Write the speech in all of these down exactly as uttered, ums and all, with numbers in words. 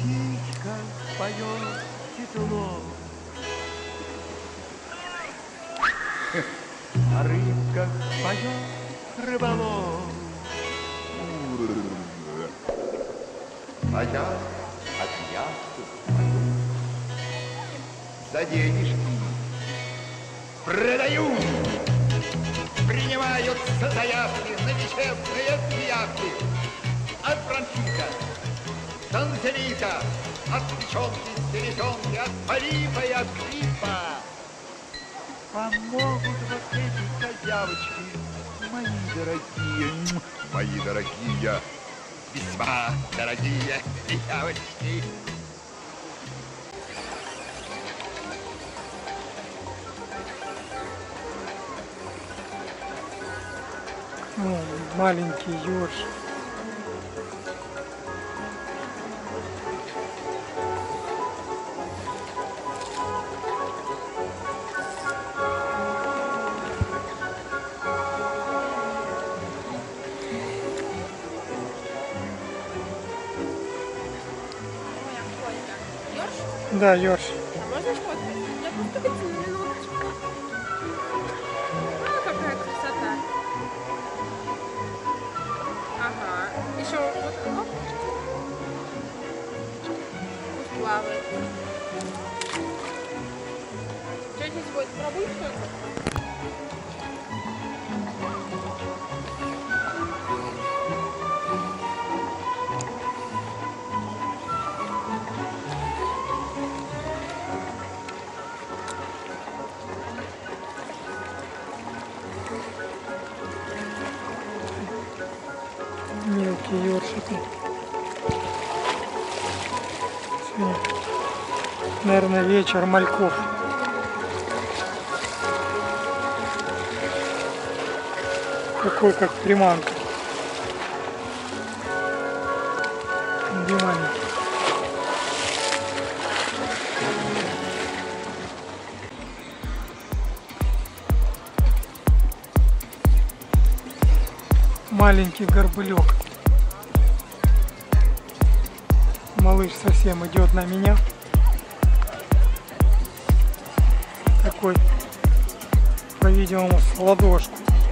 птичка поет титулок, а рыбка поет рыболов. А я от яхты пою, за денежки продаю. Принимаются заявки на дешевые яхты. От Француза, Санзелита, от печенки, селезенки, от полипа и от гриппа. Помогут вот эти козявочки, мои дорогие, мои дорогие, весьма дорогие девочки. О, маленький ёж. Да, ёж. А можно сфоткать? Я просто хочу на минуточку. А, какая красота. Ага. Еще вот оп. Пусть плавает. Что здесь будет? Пробуй что-то? Мелкие ёршики. Сегодня, наверное, вечер мальков. Такой, как приманка. Внимание. Маленький горбылек. Малыш совсем идет на меня. Такой, по-видимому, с ладошку.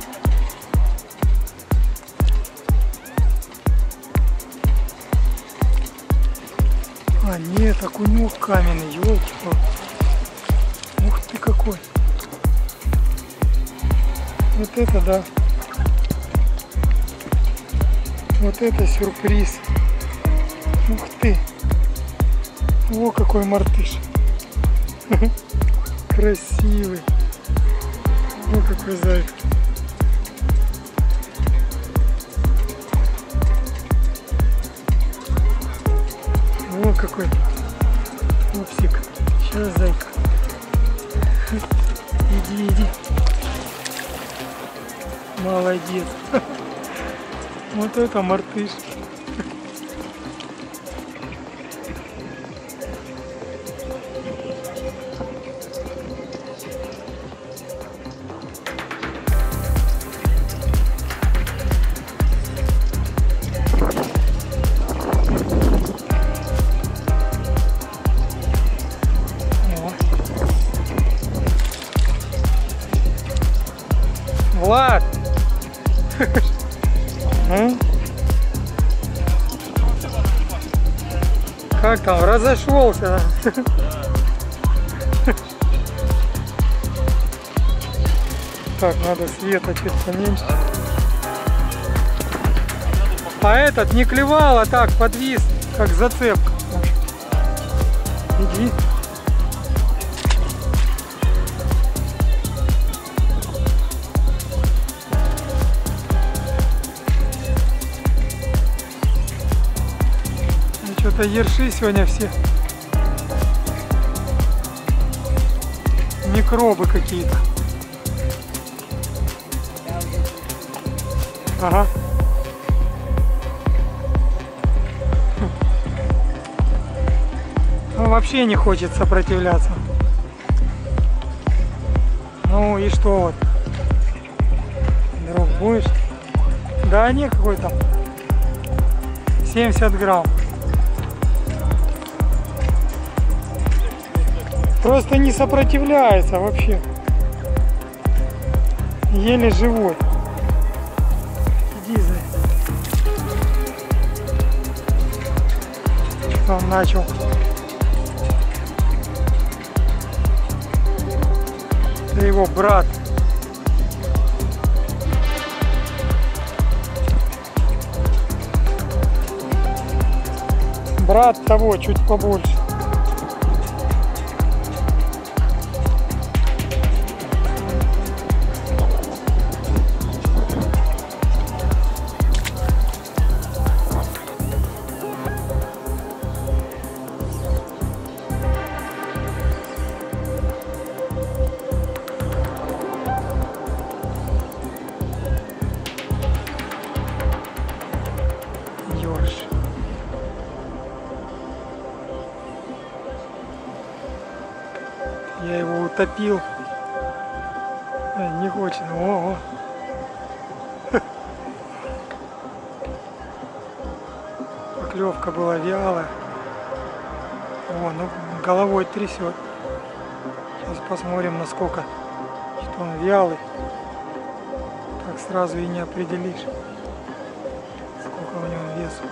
А нет, окунек каменный, елки-палки. Ух ты какой. Вот это да. Вот это сюрприз. Ух ты. О, какой мартыш. Красивый. О, какой зайка. О, какой пупсик. Сейчас, зайка. Иди, иди. Молодец. Вот это мартыш. Влад! Как там, разошелся? Так, надо света чуть поменьше. А этот не клевал, а так подвис, как зацепка. Иди. Что-то ерши сегодня все. Микробы какие-то. Ага. Ну, вообще не хочет сопротивляться. Ну и что вот? Друг, будешь? Да не, какой там? семьдесят грамм. Просто не сопротивляется вообще. Еле живой. Иди, зай. Что он начал? Это его брат. Брат того чуть побольше. Ёрш. Я его утопил. Э, не хочет. О, -о. Поклевка была вялая. О, ну головой трясет. Сейчас посмотрим, насколько что он вялый. Так сразу и не определишь, сколько у него весу.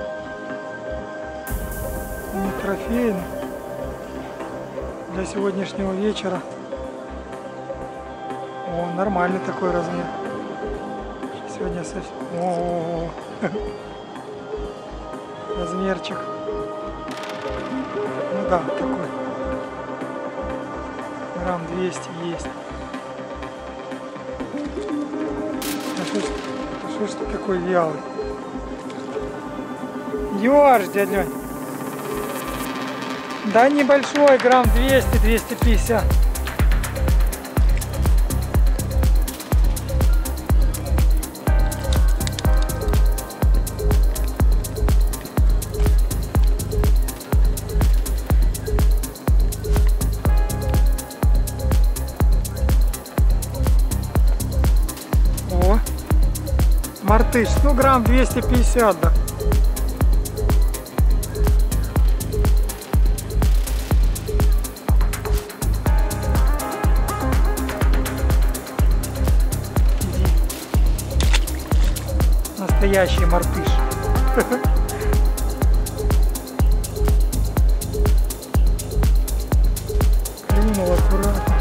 Не трофейный. Для сегодняшнего вечера. О, нормальный такой размер. Сегодня совсем... О, -о, -о. Размерчик. Ну да, такой. Грамм двести есть. А что ж, а что ж ты такой вялый? Ёрш, дядя Лёнь. Да небольшой, грамм двести — двести пятьдесят. О, мартыш, ну грамм двести пятьдесят, да. Настоящий мартыш. Клюнул аккуратно.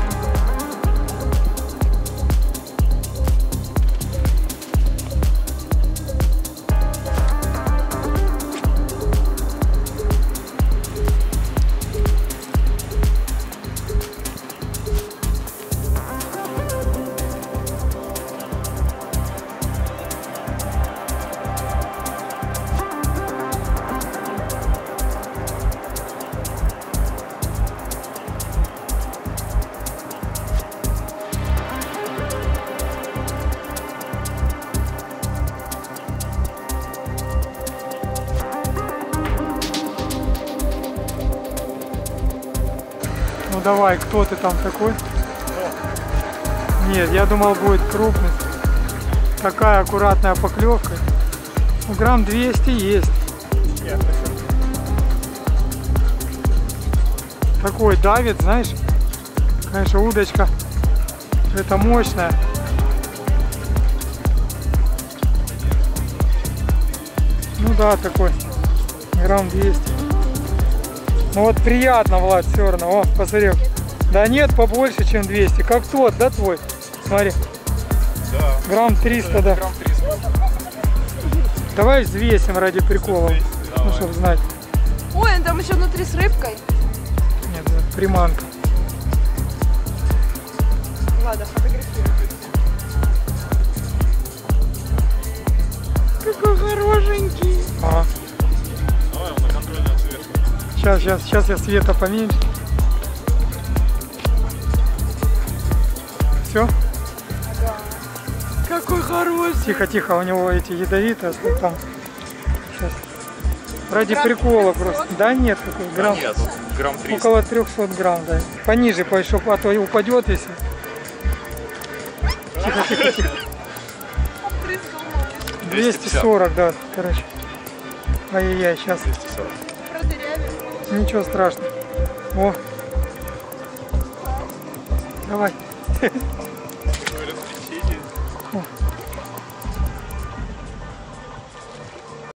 Ну давай, кто ты там такой? Нет, я думал, будет крупный. Такая аккуратная поклевка. Ну, грамм двести есть. Такой давит, знаешь. Конечно, удочка. Это мощная. Ну да, такой. Грамм двести. Ну вот приятно, Влад, все равно. О, посмотри. Да нет, побольше, чем двести. Как тот, да, твой? Смотри. Да. Грамм триста, да. Грамм триста. Давай взвесим ради прикола. Давай. Ну, чтобы знать. Ой, он там еще внутри с рыбкой. Нет, это приманка. Ладно, фотографируй. Какой хорошенький. Ага. Давай, он на контрольный цвет. Сейчас, сейчас, сейчас я света поменьше. Все? Да. Какой хороший. Тихо, тихо, у него эти ядовитые, а там. Сейчас. Ради Грамм прикола трехсот? просто. Да нет, какой грамм. Нет, тут грамм триста. Около трехсот грамм, да. Пониже пойшел, а то и упадет если. Тихо, тихо, тихо. Опрыскал малыш. двести сорок, да, короче. Ай-яй-яй, сейчас. двести сорок. Продырявил. Ничего страшного. О, Давай. Такое развлечение. О,